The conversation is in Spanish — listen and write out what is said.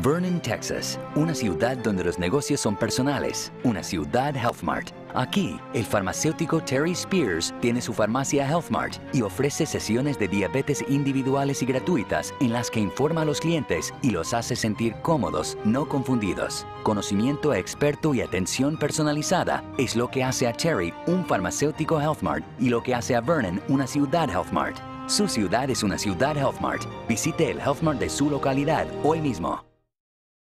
Vernon, Texas, una ciudad donde los negocios son personales, una ciudad Health Mart. Aquí, el farmacéutico Terry Spears tiene su farmacia Health Mart y ofrece sesiones de diabetes individuales y gratuitas en las que informa a los clientes y los hace sentir cómodos, no confundidos. Conocimiento experto y atención personalizada es lo que hace a Terry un farmacéutico Health Mart y lo que hace a Vernon una ciudad Health Mart. Su ciudad es una ciudad Health Mart. Visite el Health Mart de su localidad hoy mismo.